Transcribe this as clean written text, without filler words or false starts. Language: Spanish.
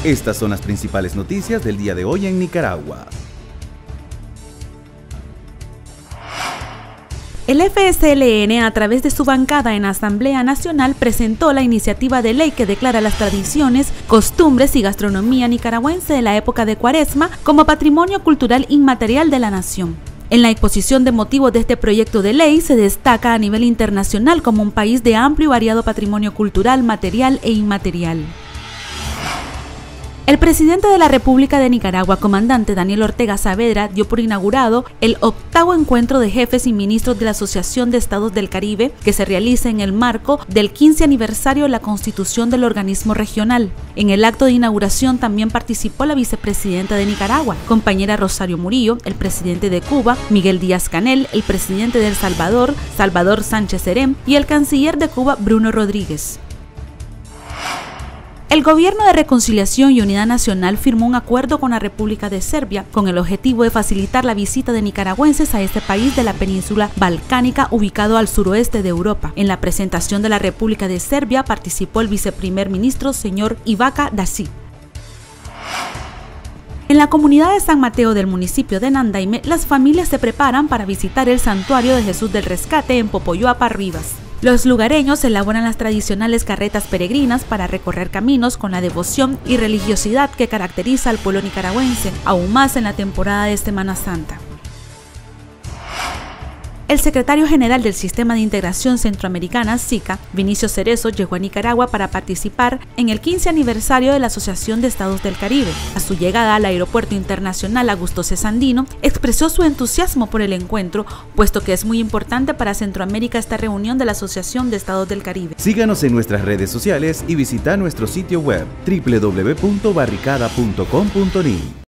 Estas son las principales noticias del día de hoy en Nicaragua. El FSLN, a través de su bancada en Asamblea Nacional, presentó la iniciativa de ley que declara las tradiciones, costumbres y gastronomía nicaragüense de la época de Cuaresma como patrimonio cultural inmaterial de la nación. En la exposición de motivos de este proyecto de ley se destaca a nivel internacional como un país de amplio y variado patrimonio cultural, material e inmaterial. El presidente de la República de Nicaragua, comandante Daniel Ortega Saavedra, dio por inaugurado el 8º encuentro de jefes y ministros de la Asociación de Estados del Caribe, que se realiza en el marco del 15 aniversario de la constitución del organismo regional. En el acto de inauguración también participó la vicepresidenta de Nicaragua, compañera Rosario Murillo, el presidente de Cuba, Miguel Díaz-Canel, el presidente de El Salvador, Salvador Sánchez Serén, y el canciller de Cuba, Bruno Rodríguez. El Gobierno de Reconciliación y Unidad Nacional firmó un acuerdo con la República de Serbia con el objetivo de facilitar la visita de nicaragüenses a este país de la península balcánica ubicado al suroeste de Europa. En la presentación de la República de Serbia participó el viceprimer ministro señor Ivica Dačić. En la comunidad de San Mateo del municipio de Nandaime, las familias se preparan para visitar el santuario de Jesús del Rescate en Popoyoapa, Rivas. Los lugareños elaboran las tradicionales carretas peregrinas para recorrer caminos con la devoción y religiosidad que caracteriza al pueblo nicaragüense, aún más en la temporada de Semana Santa. El secretario general del Sistema de Integración Centroamericana, SICA, Vinicio Cerezo, llegó a Nicaragua para participar en el 15 aniversario de la Asociación de Estados del Caribe. A su llegada al Aeropuerto Internacional Augusto C. Sandino, expresó su entusiasmo por el encuentro, puesto que es muy importante para Centroamérica esta reunión de la Asociación de Estados del Caribe. Síganos en nuestras redes sociales y visita nuestro sitio web www.barricada.com.ni.